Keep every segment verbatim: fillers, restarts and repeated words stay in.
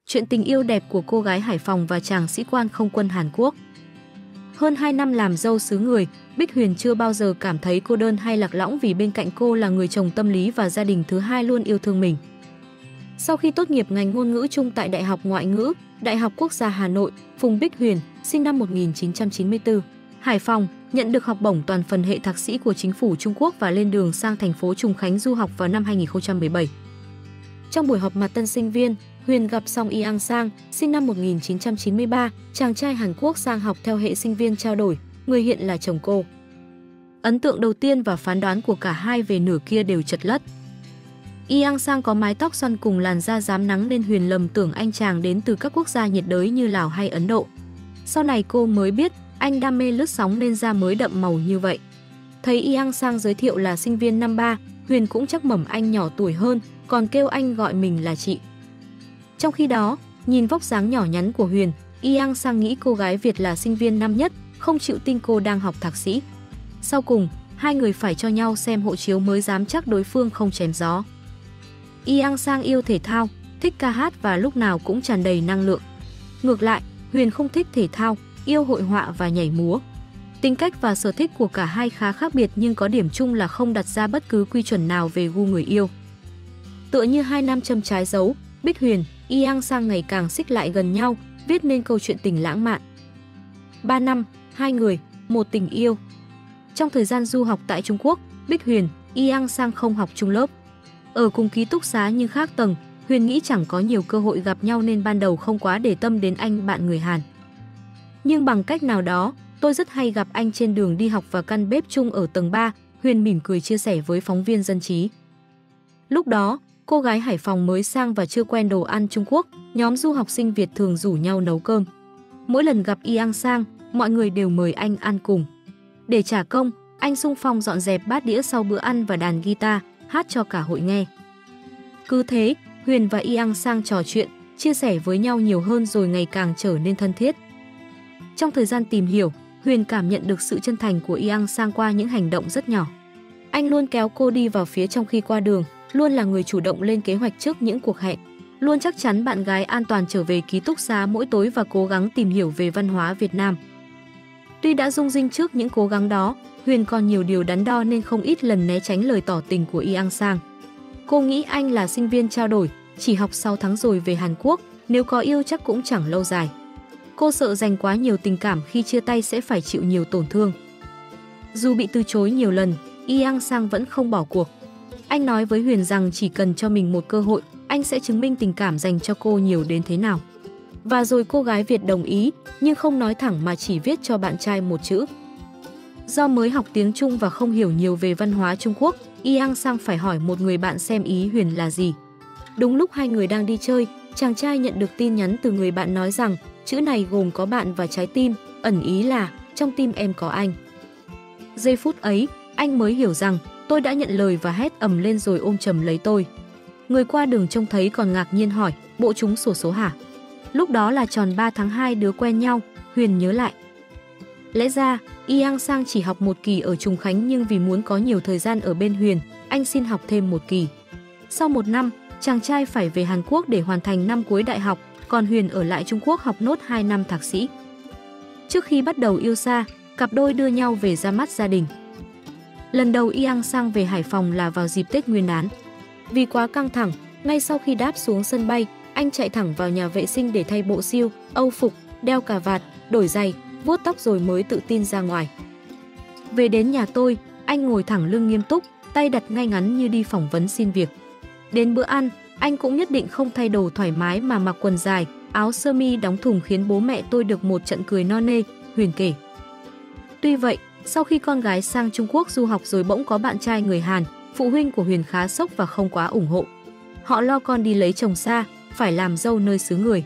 chuyện tình yêu đẹp của cô gái Hải Phòng và chàng sĩ quan không quân Hàn Quốc. Hơn hai năm làm dâu xứ người, Bích Huyền chưa bao giờ cảm thấy cô đơn hay lạc lõng vì bên cạnh cô là người chồng tâm lý và gia đình thứ hai luôn yêu thương mình. Sau khi tốt nghiệp ngành ngôn ngữ chung tại Đại học Ngoại ngữ, Đại học Quốc gia Hà Nội, Phùng Bích Huyền, sinh năm một nghìn chín trăm chín mươi tư, Hải Phòng, nhận được học bổng toàn phần hệ thạc sĩ của chính phủ Trung Quốc và lên đường sang thành phố Trùng Khánh du học vào năm hai nghìn không trăm mười bảy. Trong buổi họp mặt tân sinh viên, Huyền gặp Song Yang Sang, sinh năm một nghìn chín trăm chín mươi ba, chàng trai Hàn Quốc sang học theo hệ sinh viên trao đổi, người hiện là chồng cô. Ấn tượng đầu tiên và phán đoán của cả hai về nửa kia đều chật lất. Yang Sang có mái tóc xoăn cùng làn da rám nắng nên Huyền lầm tưởng anh chàng đến từ các quốc gia nhiệt đới như Lào hay Ấn Độ. Sau này cô mới biết anh đam mê lướt sóng nên da mới đậm màu như vậy. Thấy Yang Sang giới thiệu là sinh viên năm ba, Huyền cũng chắc mẩm anh nhỏ tuổi hơn, còn kêu anh gọi mình là chị. Trong khi đó, nhìn vóc dáng nhỏ nhắn của Huyền, Yang Sang nghĩ cô gái Việt là sinh viên năm nhất, không chịu tin cô đang học thạc sĩ. Sau cùng, hai người phải cho nhau xem hộ chiếu mới dám chắc đối phương không chém gió. Yang Sang yêu thể thao, thích ca hát và lúc nào cũng tràn đầy năng lượng. Ngược lại, Huyền không thích thể thao, yêu hội họa và nhảy múa. Tính cách và sở thích của cả hai khá khác biệt nhưng có điểm chung là không đặt ra bất cứ quy chuẩn nào về gu người yêu. Tựa như hai nam châm trái dấu, Bích Huyền, Yang Sang ngày càng xích lại gần nhau, viết nên câu chuyện tình lãng mạn. ba năm, hai người, một tình yêu. Trong thời gian du học tại Trung Quốc, Bích Huyền, Yang Sang không học chung lớp. Ở cùng ký túc xá nhưng khác tầng, Huyền nghĩ chẳng có nhiều cơ hội gặp nhau nên ban đầu không quá để tâm đến anh bạn người Hàn. Nhưng bằng cách nào đó, tôi rất hay gặp anh trên đường đi học và căn bếp chung ở tầng ba, Huyền mỉm cười chia sẻ với phóng viên Dân trí. Lúc đó, cô gái Hải Phòng mới sang và chưa quen đồ ăn Trung Quốc, nhóm du học sinh Việt thường rủ nhau nấu cơm. Mỗi lần gặp Yang Sang, mọi người đều mời anh ăn cùng. Để trả công, anh xung phong dọn dẹp bát đĩa sau bữa ăn và đàn guitar, hát cho cả hội nghe. Cứ thế, Huyền và Yang Sang trò chuyện, chia sẻ với nhau nhiều hơn rồi ngày càng trở nên thân thiết. Trong thời gian tìm hiểu, Huyền cảm nhận được sự chân thành của Yang Sang qua những hành động rất nhỏ. Anh luôn kéo cô đi vào phía trong khi qua đường, luôn là người chủ động lên kế hoạch trước những cuộc hẹn, luôn chắc chắn bạn gái an toàn trở về ký túc xá mỗi tối và cố gắng tìm hiểu về văn hóa Việt Nam. Tuy đã rung rinh trước những cố gắng đó, Huyền còn nhiều điều đắn đo nên không ít lần né tránh lời tỏ tình của Yang Sang. Cô nghĩ anh là sinh viên trao đổi, chỉ học sáu tháng rồi về Hàn Quốc, nếu có yêu chắc cũng chẳng lâu dài. Cô sợ dành quá nhiều tình cảm khi chia tay sẽ phải chịu nhiều tổn thương. Dù bị từ chối nhiều lần, Yang Sang vẫn không bỏ cuộc. Anh nói với Huyền rằng chỉ cần cho mình một cơ hội, anh sẽ chứng minh tình cảm dành cho cô nhiều đến thế nào. Và rồi cô gái Việt đồng ý, nhưng không nói thẳng mà chỉ viết cho bạn trai một chữ. Do mới học tiếng Trung và không hiểu nhiều về văn hóa Trung Quốc, Yang Sang phải hỏi một người bạn xem ý Huyền là gì. Đúng lúc hai người đang đi chơi, chàng trai nhận được tin nhắn từ người bạn nói rằng chữ này gồm có bạn và trái tim, ẩn ý là trong tim em có anh. Giây phút ấy, anh mới hiểu rằng tôi đã nhận lời và hét ầm lên rồi ôm chầm lấy tôi. Người qua đường trông thấy còn ngạc nhiên hỏi, bộ trúng xổ số hả? Lúc đó là tròn ba tháng hai đứa quen nhau, Huyền nhớ lại. Lẽ ra, Yang Sang chỉ học một kỳ ở Trùng Khánh nhưng vì muốn có nhiều thời gian ở bên Huyền, anh xin học thêm một kỳ. Sau một năm, chàng trai phải về Hàn Quốc để hoàn thành năm cuối đại học, còn Huyền ở lại Trung Quốc học nốt hai năm thạc sĩ. Trước khi bắt đầu yêu xa, cặp đôi đưa nhau về ra mắt gia đình. Lần đầu Yang Sang về Hải Phòng là vào dịp Tết Nguyên đán. Vì quá căng thẳng, ngay sau khi đáp xuống sân bay, anh chạy thẳng vào nhà vệ sinh để thay bộ siêu, âu phục, đeo cà vạt, đổi giày, vuốt tóc rồi mới tự tin ra ngoài. Về đến nhà tôi, anh ngồi thẳng lưng nghiêm túc, tay đặt ngay ngắn như đi phỏng vấn xin việc. Đến bữa ăn, anh cũng nhất định không thay đồ thoải mái mà mặc quần dài, áo sơ mi đóng thùng khiến bố mẹ tôi được một trận cười no nê, Huyền kể. Tuy vậy, sau khi con gái sang Trung Quốc du học rồi bỗng có bạn trai người Hàn, phụ huynh của Huyền khá sốc và không quá ủng hộ. Họ lo con đi lấy chồng xa, phải làm dâu nơi xứ người.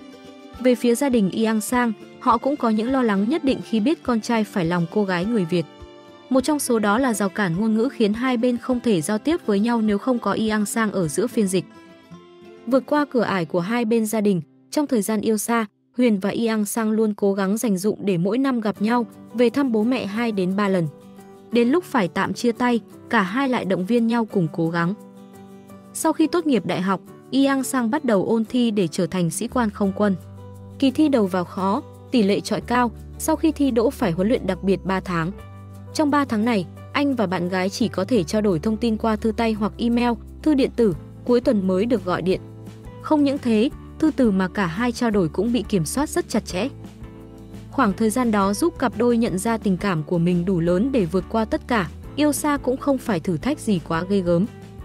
Về phía gia đình Yang Sang, họ cũng có những lo lắng nhất định khi biết con trai phải lòng cô gái người Việt. Một trong số đó là rào cản ngôn ngữ khiến hai bên không thể giao tiếp với nhau nếu không có Yang Sang ở giữa phiên dịch. Vượt qua cửa ải của hai bên gia đình, trong thời gian yêu xa, Huyền và Yang Sang luôn cố gắng dành dụm để mỗi năm gặp nhau, về thăm bố mẹ hai đến ba lần. Đến lúc phải tạm chia tay, cả hai lại động viên nhau cùng cố gắng. Sau khi tốt nghiệp đại học, Yang Sang bắt đầu ôn thi để trở thành sĩ quan không quân. Kỳ thi đầu vào khó, tỷ lệ chọi cao, sau khi thi đỗ phải huấn luyện đặc biệt ba tháng. Trong ba tháng này, anh và bạn gái chỉ có thể trao đổi thông tin qua thư tay hoặc email, thư điện tử, cuối tuần mới được gọi điện. Không những thế, thư từ mà cả hai trao đổi cũng bị kiểm soát rất chặt chẽ. Khoảng thời gian đó giúp cặp đôi nhận ra tình cảm của mình đủ lớn để vượt qua tất cả, yêu xa cũng không phải thử thách gì quá ghê gớm.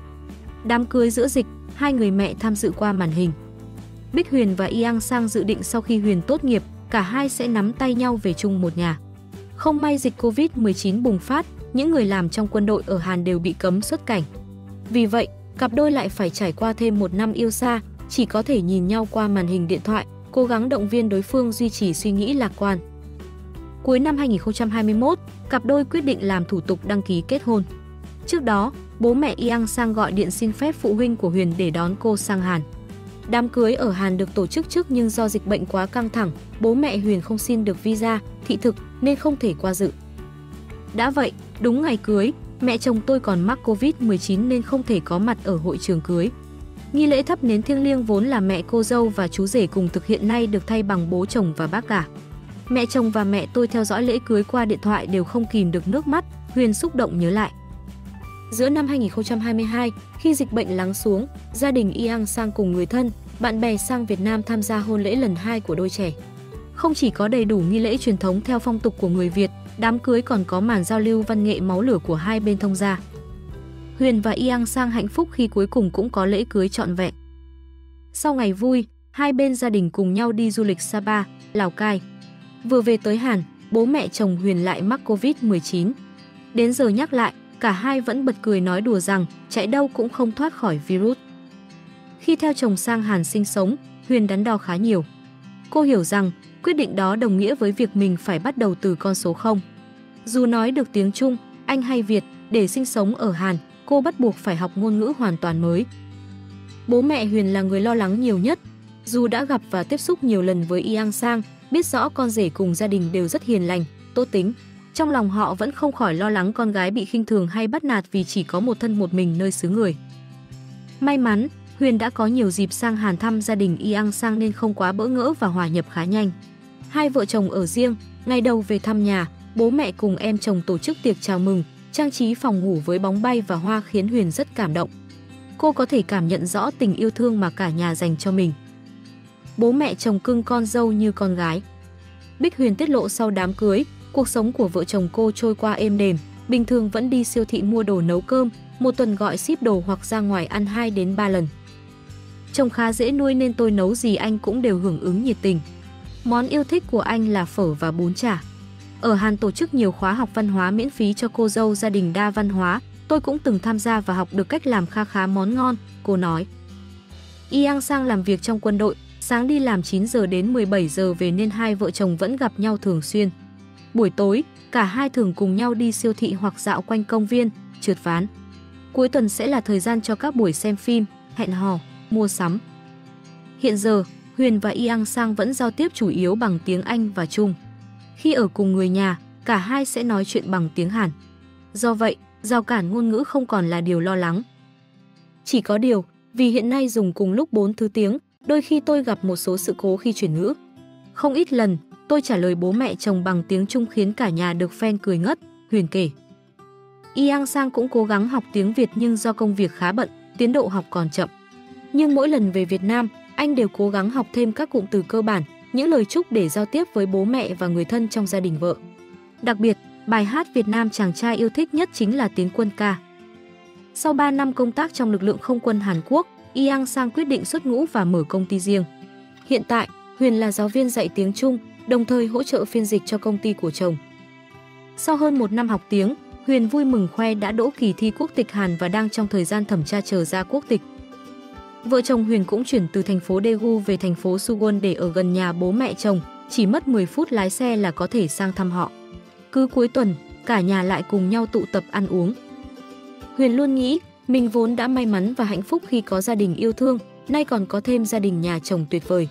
Đám cưới giữa dịch, hai người mẹ tham dự qua màn hình. Bích Huyền và Yang Sang dự định sau khi Huyền tốt nghiệp, cả hai sẽ nắm tay nhau về chung một nhà. Không may dịch Covid mười chín bùng phát, những người làm trong quân đội ở Hàn đều bị cấm xuất cảnh. Vì vậy, cặp đôi lại phải trải qua thêm một năm yêu xa, chỉ có thể nhìn nhau qua màn hình điện thoại, cố gắng động viên đối phương duy trì suy nghĩ lạc quan. Cuối năm hai nghìn không trăm hai mươi mốt, cặp đôi quyết định làm thủ tục đăng ký kết hôn. Trước đó, bố mẹ Yang Sang gọi điện xin phép phụ huynh của Huyền để đón cô sang Hàn. Đám cưới ở Hàn được tổ chức trước nhưng do dịch bệnh quá căng thẳng, bố mẹ Huyền không xin được visa, thị thực nên không thể qua dự. Đã vậy, đúng ngày cưới, mẹ chồng tôi còn mắc Covid mười chín nên không thể có mặt ở hội trường cưới. Nghi lễ thắp nến thiêng liêng vốn là mẹ cô dâu và chú rể cùng thực hiện nay được thay bằng bố chồng và bác cả. Mẹ chồng và mẹ tôi theo dõi lễ cưới qua điện thoại đều không kìm được nước mắt, Huyền xúc động nhớ lại. Giữa năm hai nghìn không trăm hai mươi hai, khi dịch bệnh lắng xuống, gia đình Yang Sang cùng người thân, bạn bè sang Việt Nam tham gia hôn lễ lần hai của đôi trẻ. Không chỉ có đầy đủ nghi lễ truyền thống theo phong tục của người Việt, đám cưới còn có màn giao lưu văn nghệ máu lửa của hai bên thông gia. Huyền và Yang Sang hạnh phúc khi cuối cùng cũng có lễ cưới trọn vẹn. Sau ngày vui, hai bên gia đình cùng nhau đi du lịch Sapa, Lào Cai. Vừa về tới Hàn, bố mẹ chồng Huyền lại mắc Covid mười chín. Đến giờ nhắc lại, cả hai vẫn bật cười nói đùa rằng chạy đâu cũng không thoát khỏi virus. Khi theo chồng sang Hàn sinh sống, Huyền đắn đo khá nhiều. Cô hiểu rằng quyết định đó đồng nghĩa với việc mình phải bắt đầu từ con số không. Dù nói được tiếng Trung, Anh hay Việt, để sinh sống ở Hàn, cô bắt buộc phải học ngôn ngữ hoàn toàn mới. Bố mẹ Huyền là người lo lắng nhiều nhất. Dù đã gặp và tiếp xúc nhiều lần với Yang Sang, biết rõ con rể cùng gia đình đều rất hiền lành, tốt tính. Trong lòng họ vẫn không khỏi lo lắng con gái bị khinh thường hay bắt nạt vì chỉ có một thân một mình nơi xứ người. May mắn, Huyền đã có nhiều dịp sang Hàn thăm gia đình Yang Sang nên không quá bỡ ngỡ và hòa nhập khá nhanh. Hai vợ chồng ở riêng, ngày đầu về thăm nhà, bố mẹ cùng em chồng tổ chức tiệc chào mừng, trang trí phòng ngủ với bóng bay và hoa khiến Huyền rất cảm động. Cô có thể cảm nhận rõ tình yêu thương mà cả nhà dành cho mình. Bố mẹ chồng cưng con dâu như con gái. Bích Huyền tiết lộ sau đám cưới, cuộc sống của vợ chồng cô trôi qua êm đềm, bình thường vẫn đi siêu thị mua đồ nấu cơm, một tuần gọi ship đồ hoặc ra ngoài ăn hai đến ba lần. Chồng khá dễ nuôi nên tôi nấu gì anh cũng đều hưởng ứng nhiệt tình. Món yêu thích của anh là phở và bún chả. Ở Hàn tổ chức nhiều khóa học văn hóa miễn phí cho cô dâu gia đình đa văn hóa, tôi cũng từng tham gia và học được cách làm kha khá món ngon, cô nói. Yang Sang làm việc trong quân đội, sáng đi làm chín giờ đến mười bảy giờ về nên hai vợ chồng vẫn gặp nhau thường xuyên. Buổi tối, cả hai thường cùng nhau đi siêu thị hoặc dạo quanh công viên, trượt ván. Cuối tuần sẽ là thời gian cho các buổi xem phim, hẹn hò, mua sắm. Hiện giờ, Huyền và Yang Sang vẫn giao tiếp chủ yếu bằng tiếng Anh và Trung. Khi ở cùng người nhà, cả hai sẽ nói chuyện bằng tiếng Hàn. Do vậy, rào cản ngôn ngữ không còn là điều lo lắng. Chỉ có điều, vì hiện nay dùng cùng lúc bốn thứ tiếng, đôi khi tôi gặp một số sự cố khi chuyển ngữ. Không ít lần, tôi trả lời bố mẹ chồng bằng tiếng Trung khiến cả nhà được fan cười ngất, Huyền kể. Yang Sang cũng cố gắng học tiếng Việt nhưng do công việc khá bận, tiến độ học còn chậm. Nhưng mỗi lần về Việt Nam, anh đều cố gắng học thêm các cụm từ cơ bản, những lời chúc để giao tiếp với bố mẹ và người thân trong gia đình vợ. Đặc biệt, bài hát Việt Nam chàng trai yêu thích nhất chính là tiếng quân ca. Sau ba năm công tác trong lực lượng không quân Hàn Quốc, Yang Sang quyết định xuất ngũ và mở công ty riêng. Hiện tại, Huyền là giáo viên dạy tiếng Trung, đồng thời hỗ trợ phiên dịch cho công ty của chồng. Sau hơn một năm học tiếng, Huyền vui mừng khoe đã đỗ kỳ thi quốc tịch Hàn và đang trong thời gian thẩm tra chờ ra quốc tịch. Vợ chồng Huyền cũng chuyển từ thành phố Daegu về thành phố Suwon để ở gần nhà bố mẹ chồng, chỉ mất mười phút lái xe là có thể sang thăm họ. Cứ cuối tuần, cả nhà lại cùng nhau tụ tập ăn uống. Huyền luôn nghĩ mình vốn đã may mắn và hạnh phúc khi có gia đình yêu thương, nay còn có thêm gia đình nhà chồng tuyệt vời.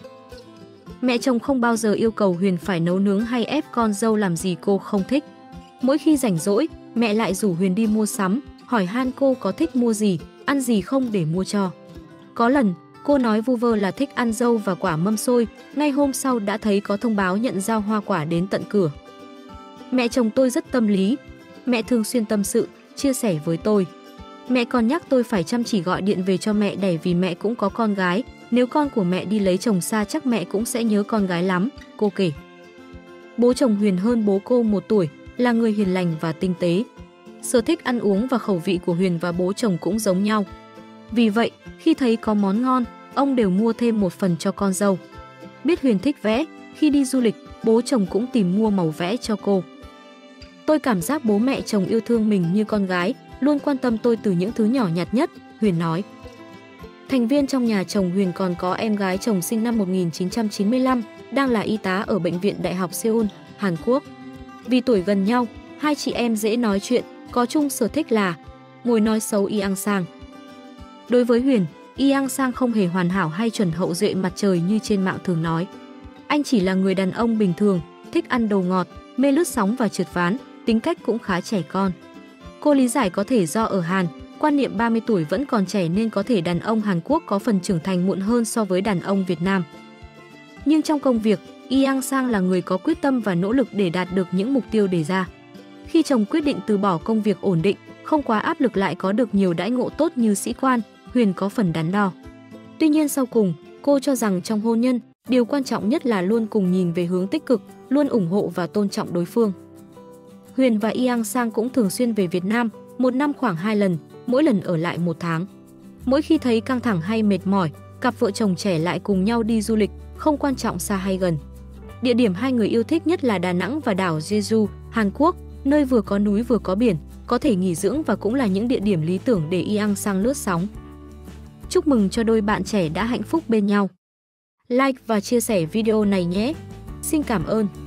Mẹ chồng không bao giờ yêu cầu Huyền phải nấu nướng hay ép con dâu làm gì cô không thích. Mỗi khi rảnh rỗi, mẹ lại rủ Huyền đi mua sắm, hỏi han cô có thích mua gì, ăn gì không để mua cho. Có lần, Cô nói vu vơ là thích ăn dâu và quả mâm xôi, ngay hôm sau đã thấy có thông báo nhận giao hoa quả đến tận cửa. Mẹ chồng tôi rất tâm lý, mẹ thường xuyên tâm sự, chia sẻ với tôi. Mẹ còn nhắc tôi phải chăm chỉ gọi điện về cho mẹ đẻ vì mẹ cũng có con gái, nếu con của mẹ đi lấy chồng xa chắc mẹ cũng sẽ nhớ con gái lắm, cô kể. Bố chồng Huyền hơn bố cô một tuổi, là người hiền lành và tinh tế. Sở thích ăn uống và khẩu vị của Huyền và bố chồng cũng giống nhau. Vì vậy, khi thấy có món ngon, ông đều mua thêm một phần cho con dâu. Biết Huyền thích vẽ, khi đi du lịch, bố chồng cũng tìm mua màu vẽ cho cô. Tôi cảm giác bố mẹ chồng yêu thương mình như con gái, luôn quan tâm tôi từ những thứ nhỏ nhặt nhất, Huyền nói. Thành viên trong nhà chồng Huyền còn có em gái chồng sinh năm một nghìn chín trăm chín mươi lăm, đang là y tá ở Bệnh viện Đại học Seoul, Hàn Quốc. Vì tuổi gần nhau, hai chị em dễ nói chuyện, có chung sở thích là ngồi nói xấu Yi Ang Sang. Đối với Huyền, Yi Ang Sang không hề hoàn hảo hay chuẩn hậu duệ mặt trời như trên mạng thường nói. Anh chỉ là người đàn ông bình thường, thích ăn đồ ngọt, mê lướt sóng và trượt ván, tính cách cũng khá trẻ con. Cô lý giải có thể do ở Hàn, quan niệm ba mươi tuổi vẫn còn trẻ nên có thể đàn ông Hàn Quốc có phần trưởng thành muộn hơn so với đàn ông Việt Nam. Nhưng trong công việc, Yi Ang Sang là người có quyết tâm và nỗ lực để đạt được những mục tiêu đề ra. Khi chồng quyết định từ bỏ công việc ổn định, không quá áp lực lại có được nhiều đãi ngộ tốt như sĩ quan, Huyền có phần đắn đo. Tuy nhiên sau cùng, cô cho rằng trong hôn nhân, điều quan trọng nhất là luôn cùng nhìn về hướng tích cực, luôn ủng hộ và tôn trọng đối phương. Huyền và Yi Ang Sang cũng thường xuyên về Việt Nam, một năm khoảng hai lần, mỗi lần ở lại một tháng. Mỗi khi thấy căng thẳng hay mệt mỏi, cặp vợ chồng trẻ lại cùng nhau đi du lịch, không quan trọng xa hay gần. Địa điểm hai người yêu thích nhất là Đà Nẵng và đảo Jeju, Hàn Quốc, nơi vừa có núi vừa có biển, có thể nghỉ dưỡng và cũng là những địa điểm lý tưởng để Yi Ang Sang lướt sóng. Chúc mừng cho đôi bạn trẻ đã hạnh phúc bên nhau. Like và chia sẻ video này nhé. Xin cảm ơn.